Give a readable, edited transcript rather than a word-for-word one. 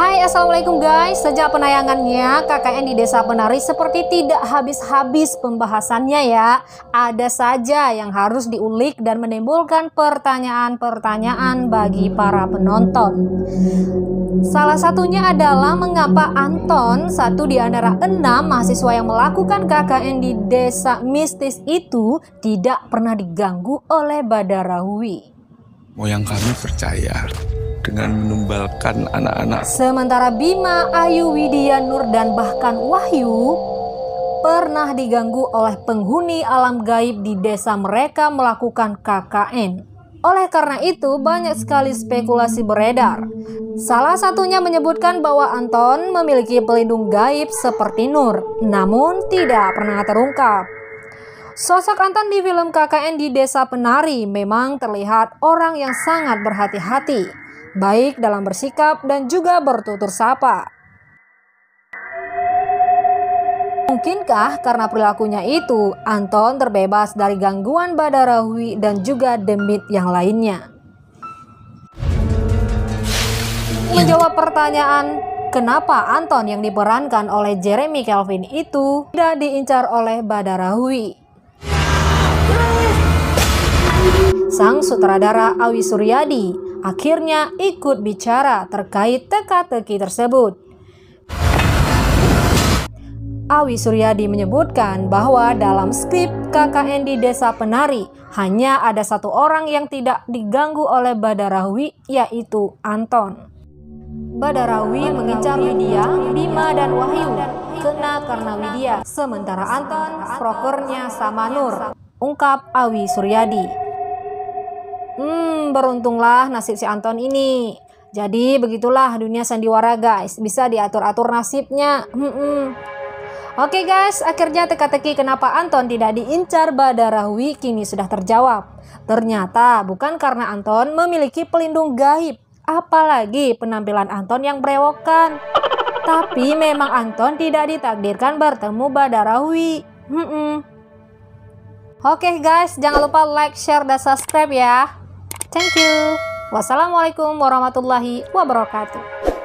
Hai, assalamualaikum guys. Sejak penayangannya KKN di Desa Penari seperti tidak habis-habis pembahasannya ya. Ada saja yang harus diulik dan menimbulkan pertanyaan-pertanyaan bagi para penonton. Salah satunya adalah mengapa Anton, satu di antara 6 mahasiswa yang melakukan KKN di desa mistis itu, tidak pernah diganggu oleh Badarawi. Moyang kami percaya dengan menumbalkan anak-anak. Sementara Bima, Ayu, Widya, Nur, dan bahkan Wahyu pernah diganggu oleh penghuni alam gaib di desa mereka melakukan KKN. Oleh karena itu, banyak sekali spekulasi beredar. Salah satunya menyebutkan bahwa Anton memiliki pelindung gaib seperti Nur, namun tidak pernah terungkap. Sosok Anton di film KKN di Desa Penari memang terlihat orang yang sangat berhati-hati, baik dalam bersikap dan juga bertutur sapa. Mungkinkah karena perilakunya itu, Anton terbebas dari gangguan Badarawi dan juga demit yang lainnya? Menjawab pertanyaan, kenapa Anton yang diperankan oleh Jeremy Kelvin itu tidak diincar oleh Badarawi? Sang sutradara Awi Suryadi akhirnya ikut bicara terkait teka-teki tersebut. Awi Suryadi menyebutkan bahwa dalam skrip KKN di Desa Penari hanya ada satu orang yang tidak diganggu oleh Badarawi, yaitu Anton. Badarawi mengincar Widya, Bima, dan Wahyu kena karena Widya, sementara Anton prokernya sama Nur, ungkap Awi Suryadi. Beruntunglah nasib si Anton ini. Jadi begitulah dunia sandiwara guys, bisa diatur-atur nasibnya. Oke guys, akhirnya teka-teki kenapa Anton tidak diincar Badarawi kini sudah terjawab. Ternyata bukan karena Anton memiliki pelindung gaib, apalagi penampilan Anton yang berewokan. Tapi memang Anton tidak ditakdirkan bertemu Badarawi. Oke guys, jangan lupa like, share, dan subscribe ya. Thank you. Wassalamualaikum warahmatullahi wabarakatuh.